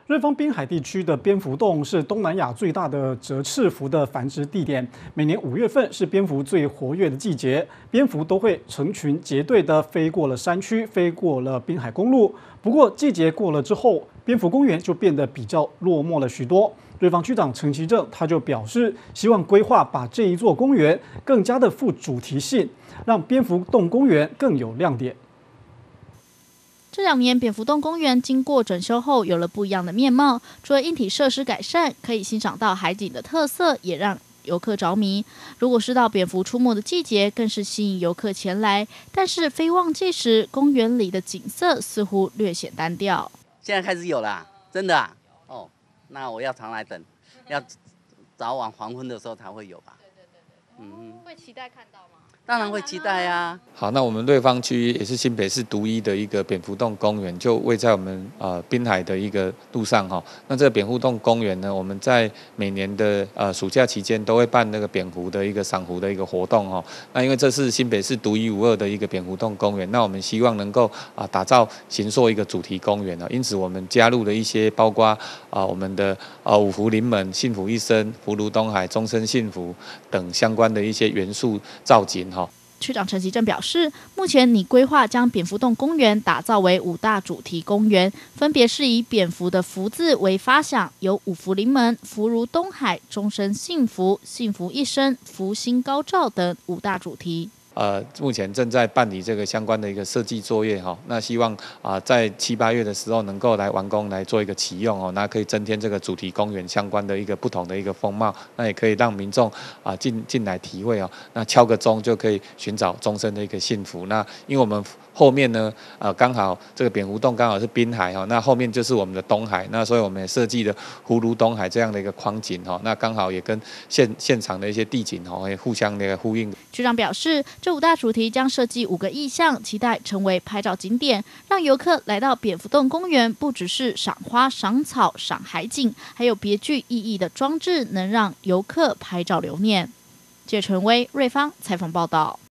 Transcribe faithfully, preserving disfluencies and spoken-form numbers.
瑞芳滨海地区的蝙蝠洞是东南亚最大的折翅蝠的繁殖地点。每年五月份是蝙蝠最活跃的季节，蝙蝠都会成群结队地飞过了山区，飞过了滨海公路。不过季节过了之后，蝙蝠公园就变得比较落寞了许多。瑞芳区长陈其正他就表示，希望规划把这一座公园更加的富主题性，让蝙蝠洞公园更有亮点。 这两年，蝙蝠洞公园经过整修后，有了不一样的面貌。除了硬体设施改善，可以欣赏到海景的特色，也让游客着迷。如果是到蝙蝠出没的季节，更是吸引游客前来。但是非旺季时，公园里的景色似乎略显单调。 现在开始有啦，真的啊？哦，那我要常来等，要早晚黄昏的时候才会有吧？ 对对对对，嗯，会期待看到吗？ 当然会期待呀。 好，那我们瑞芳区也是新北市独一的一个蝙蝠洞公园，就位在我们呃滨海的一个路上哈。那这个蝙蝠洞公园呢，我们在每年的呃暑假期间都会办那个蝙蝠的一个赏狐的一个活动哈。那因为这是新北市独一无二的一个蝙蝠洞公园，那我们希望能够啊、呃、打造形塑一个主题公园啊，因此我们加入了一些包括啊、呃、我们的呃五福临门、幸福一生、福如东海、终身幸福等相关的一些元素造景。 区长陈其正表示，目前拟规划将蝙蝠洞公园打造为五大主题公园，分别是以蝙蝠的福字为发想，有五福临门、福如东海、终身幸福、幸福一生、福星高照等五大主题。 呃，目前正在办理这个相关的一个设计作业哈，那希望啊、呃、在七八月的时候能够来完工来做一个启用哦，那可以增添这个主题公园相关的一个不同的一个风貌，那也可以让民众啊进进来体会哦，那敲个钟就可以寻找终身的一个幸福。那因为我们后面呢，呃刚好这个蝙蝠洞刚好是滨海哈，那后面就是我们的东海，那所以我们也设计了葫芦东海这样的一个框景哈，那刚好也跟现现场的一些地景哈会互相的呼应。 区长表示，这五大主题将设计五个意象，期待成为拍照景点，让游客来到蝙蝠洞公园，不只是赏花、赏草、赏海景，还有别具意义的装置，能让游客拍照留念。谢纯威、瑞芳采访报道。